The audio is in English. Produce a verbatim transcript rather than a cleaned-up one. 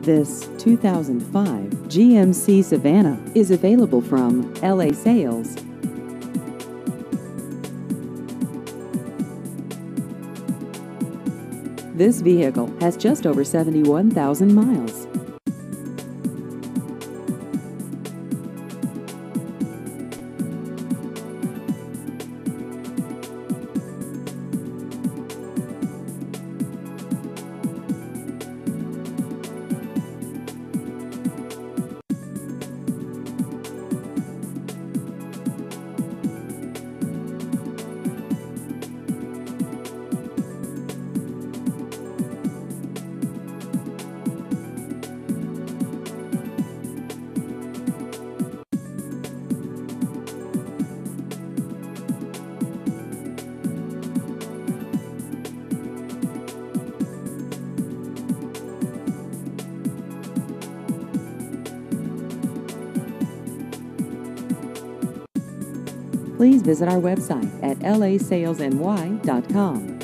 This two thousand five G M C Savana is available from L A Sales. This vehicle has just over seventy-one thousand miles. Please visit our website at L A sales N Y dot com.